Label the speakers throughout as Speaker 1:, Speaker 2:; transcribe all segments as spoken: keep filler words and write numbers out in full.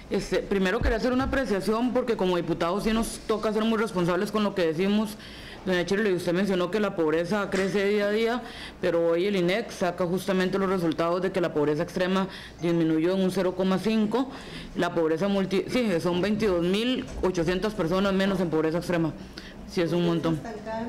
Speaker 1: Este, primero quería hacer una apreciación porque como diputados sí nos toca ser muy responsables con lo que decimos. Doña Shirley, usted mencionó que la pobreza crece día a día, pero hoy el I N E C saca justamente los resultados de que la pobreza extrema disminuyó en un cero coma cinco, la pobreza multi... sí, son veintidós mil ochocientas personas menos en pobreza extrema, sí es un montón.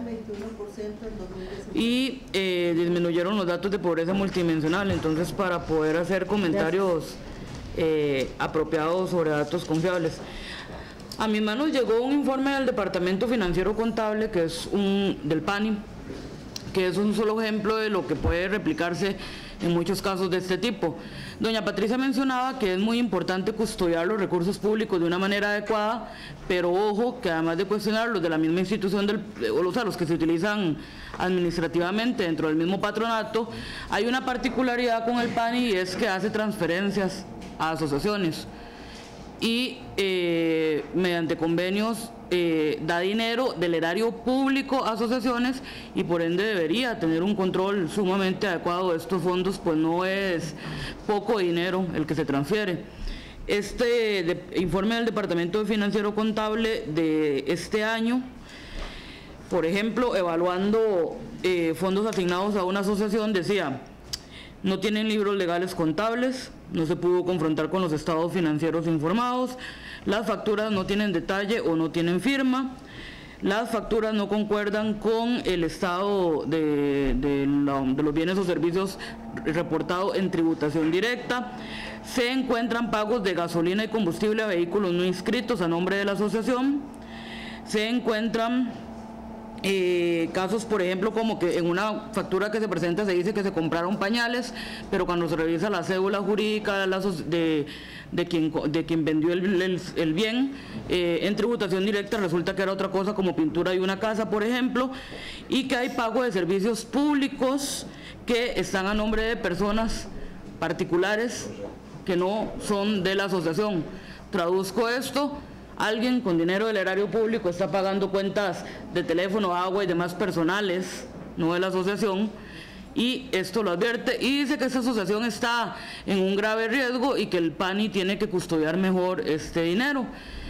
Speaker 1: Y eh, disminuyeron los datos de pobreza multidimensional, entonces para poder hacer comentarios eh, apropiados sobre datos confiables. A mis manos llegó un informe del Departamento Financiero Contable, que es un del P A N I, que es un solo ejemplo de lo que puede replicarse en muchos casos de este tipo. Doña Patricia mencionaba que es muy importante custodiar los recursos públicos de una manera adecuada, pero ojo, que además de cuestionarlos de la misma institución, del, o sea, los que se utilizan administrativamente dentro del mismo patronato, hay una particularidad con el P A N I y es que hace transferencias a asociaciones. Y eh, mediante convenios eh, da dinero del erario público a asociaciones y por ende debería tener un control sumamente adecuado de estos fondos, pues no es poco dinero el que se transfiere. Este de, informe del Departamento Financiero Contable de este año, por ejemplo, evaluando eh, fondos asignados a una asociación, decía: no tienen libros legales contables, no se pudo confrontar con los estados financieros informados, las facturas no tienen detalle o no tienen firma, las facturas no concuerdan con el estado de, de, la, de los bienes o servicios reportados en tributación directa, se encuentran pagos de gasolina y combustible a vehículos no inscritos a nombre de la asociación, se encuentran Eh, casos, por ejemplo, como que en una factura que se presenta se dice que se compraron pañales, pero cuando se revisa la cédula jurídica de, de, quien, de quien vendió el, el, el bien, eh, en tributación directa resulta que era otra cosa como pintura de una casa, por ejemplo, y que hay pago de servicios públicos que están a nombre de personas particulares que no son de la asociación. Traduzco esto: alguien con dinero del erario público está pagando cuentas de teléfono, agua y demás personales, no de la asociación, y esto lo advierte y dice que esta asociación está en un grave riesgo y que el P A N I tiene que custodiar mejor este dinero.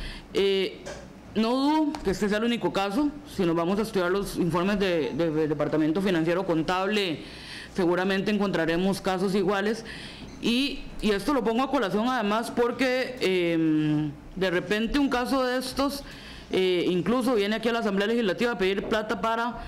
Speaker 1: Eh, no dudo que este sea el único caso. Si nos vamos a estudiar los informes del de, de Departamento Financiero Contable, seguramente encontraremos casos iguales. Y, y esto lo pongo a colación además porque eh, de repente un caso de estos eh, incluso viene aquí a la Asamblea Legislativa a pedir plata para,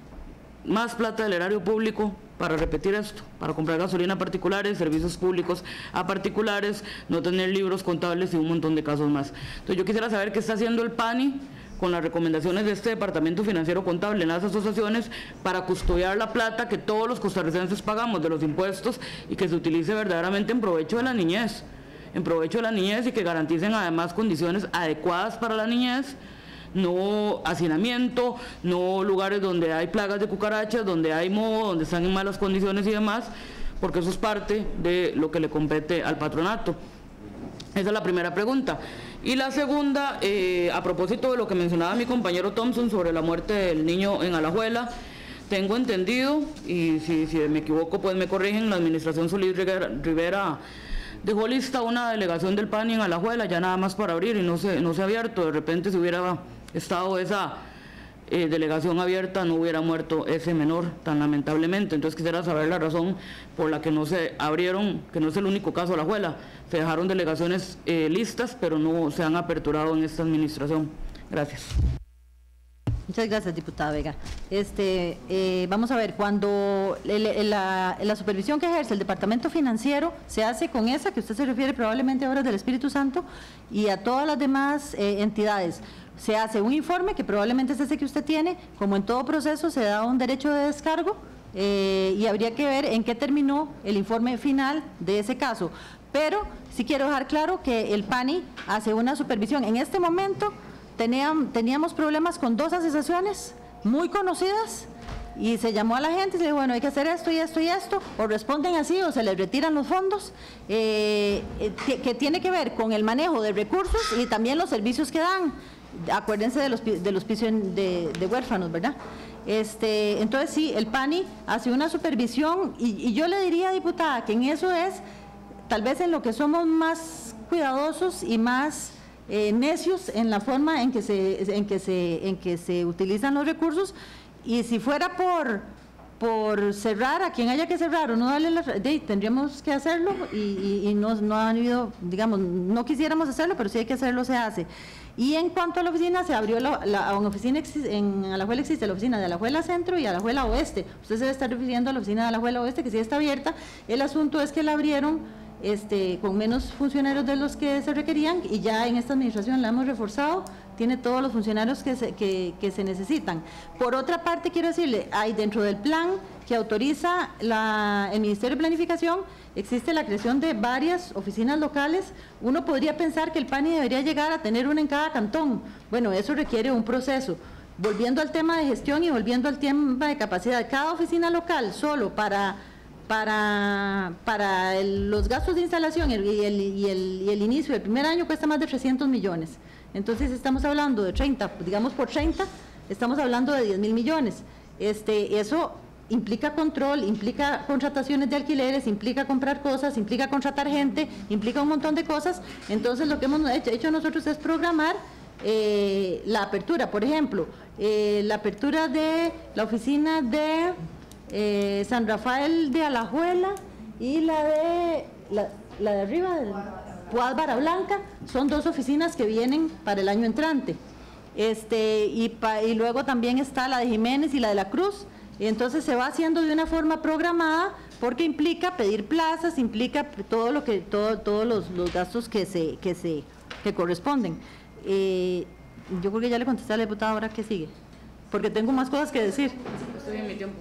Speaker 1: más plata del erario público para repetir esto, para comprar gasolina a particulares, servicios públicos a particulares, no tener libros contables y un montón de casos más. Entonces yo quisiera saber qué está haciendo el P A N I con las recomendaciones de este Departamento Financiero Contable en las asociaciones para custodiar la plata que todos los costarricenses pagamos de los impuestos y que se utilice verdaderamente en provecho de la niñez, en provecho de la niñez y que garanticen además condiciones adecuadas para la niñez, no hacinamiento, no lugares donde hay plagas de cucarachas, donde hay moho, donde están en malas condiciones y demás, porque eso es parte de lo que le compete al patronato. Esa es la primera pregunta. Y la segunda, eh, a propósito de lo que mencionaba mi compañero Thompson sobre la muerte del niño en Alajuela, tengo entendido, y si, si me equivoco pues me corrigen, la administración Solís Rivera dejó lista una delegación del P A N I en Alajuela, ya nada más para abrir, y no se, no se ha abierto. De repente si hubiera estado esa eh, delegación abierta no hubiera muerto ese menor tan lamentablemente. Entonces quisiera saber la razón por la que no se abrieron, que no es el único caso de Alajuela. Se dejaron delegaciones eh, listas, pero no se han aperturado en esta administración. Gracias.
Speaker 2: Muchas gracias, diputada Vega. Este, eh, vamos a ver, cuando el, el, la, la supervisión que ejerce el Departamento Financiero se hace con esa, que usted se refiere probablemente ahora del Espíritu Santo, y a todas las demás eh, entidades, se hace un informe que probablemente es ese que usted tiene. Como en todo proceso se da un derecho de descargo eh, y habría que ver en qué terminó el informe final de ese caso. Pero sí quiero dejar claro que el P A N I hace una supervisión. En este momento teníamos, teníamos problemas con dos asociaciones muy conocidas y se llamó a la gente y se dijo, bueno, hay que hacer esto y esto y esto, o responden así o se les retiran los fondos, eh, que, que tiene que ver con el manejo de recursos y también los servicios que dan. Acuérdense de los, de los pisos de, de huérfanos, ¿verdad? Este, entonces sí, el P A N I hace una supervisión y, y yo le diría, diputada, que en eso es tal vez en lo que somos más cuidadosos y más eh, necios en la forma en que se, en que se, en que se utilizan los recursos, y si fuera por, por cerrar a quien haya que cerrar o no darle la, de, tendríamos que hacerlo y, y, y no, no han habido, digamos, no quisiéramos hacerlo, pero si hay que hacerlo, se hace. Y en cuanto a la oficina, se abrió la, la una oficina, en Alajuela existe la oficina de Alajuela Centro y Alajuela Oeste. Usted se debe estar refiriendo a la oficina de Alajuela Oeste, que sí está abierta. El asunto es que la abrieron este, con menos funcionarios de los que se requerían, y ya en esta administración la hemos reforzado, tiene todos los funcionarios que se, que, que se necesitan. Por otra parte, quiero decirle, hay dentro del plan que autoriza la, el Ministerio de Planificación, existe la creación de varias oficinas locales. Uno podría pensar que el P A N I debería llegar a tener una en cada cantón. Bueno, eso requiere un proceso. Volviendo al tema de gestión y volviendo al tema de capacidad, cada oficina local solo para, para, para el, los gastos de instalación y el, y, el, y, el, y el inicio del primer año cuesta más de trescientos millones. Entonces estamos hablando de treinta, digamos por treinta, estamos hablando de diez mil millones. Este, eso implica control, implica contrataciones de alquileres, implica comprar cosas, implica contratar gente, implica un montón de cosas. Entonces lo que hemos hecho, hecho nosotros es programar eh, la apertura. Por ejemplo, eh, la apertura de la oficina de eh, San Rafael de Alajuela y la de la, la de arriba del Puad Vara Blanca, son dos oficinas que vienen para el año entrante. Este, y, pa, y luego también está la de Jiménez y la de la Cruz. Entonces se va haciendo de una forma programada, porque implica pedir plazas, implica todo lo que todo, todos los, los gastos que se que se que corresponden. Eh, yo creo que ya le contesté a la diputada. Ahora ¿qué sigue? Porque tengo más cosas que decir.
Speaker 1: Estoy en mi tiempo.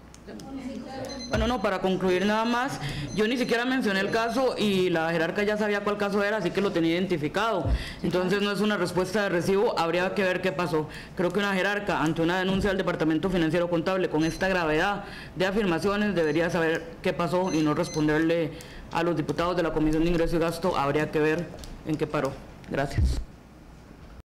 Speaker 1: Bueno, no, para concluir nada más, yo ni siquiera mencioné el caso y la jerarca ya sabía cuál caso era, así que lo tenía identificado. Entonces no es una respuesta de recibo, habría que ver qué pasó. Creo que una jerarca ante una denuncia del Departamento Financiero Contable con esta gravedad de afirmaciones debería saber qué pasó y no responderle a los diputados de la Comisión de Ingreso y Gasto. Habría que ver en qué paró. Gracias.